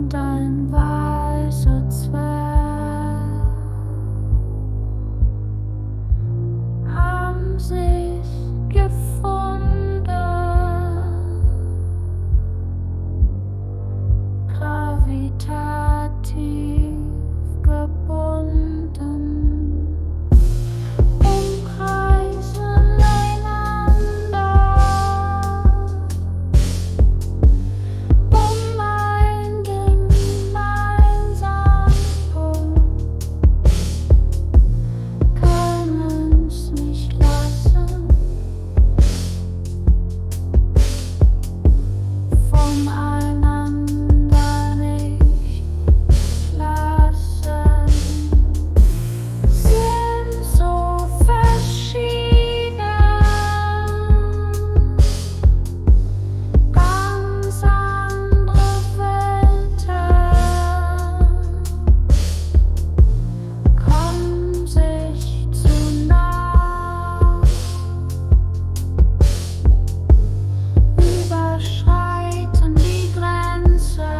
und ein weißer Zwerg haben sich gefunden, gravitativ gebunden, umkreisen einander, um einen gemeinsamen Punkt, können's nicht lassen, voneinander nicht lassen, sind so verschieden, ganz andere Welten, kommen sich zu nah, überschreiten die Grenze.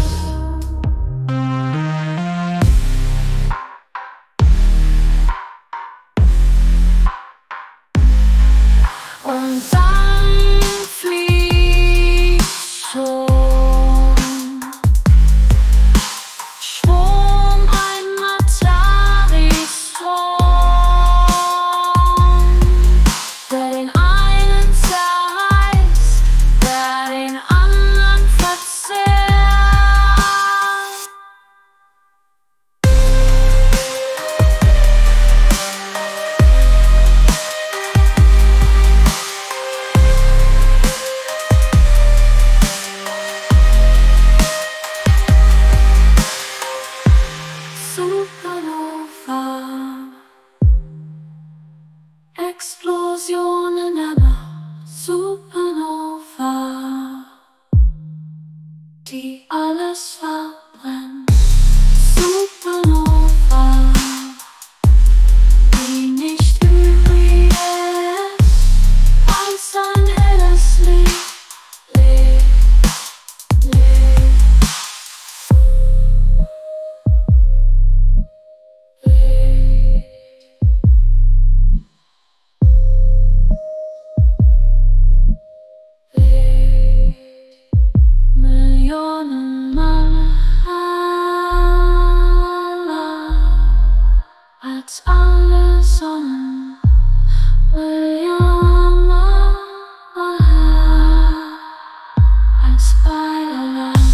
Und dann fließt schon Schwung, ein Matari-Strom, der den einen zerreißt, der den anderen verzehrt. Supernova, Explosion in der Nacht, Supernova, die alles verbrennt, Supernova, die nicht übrig ist als ein helles Licht, Licht, Licht. Millionen Mal als alle Sonnen, Millionen Mal als beide Land.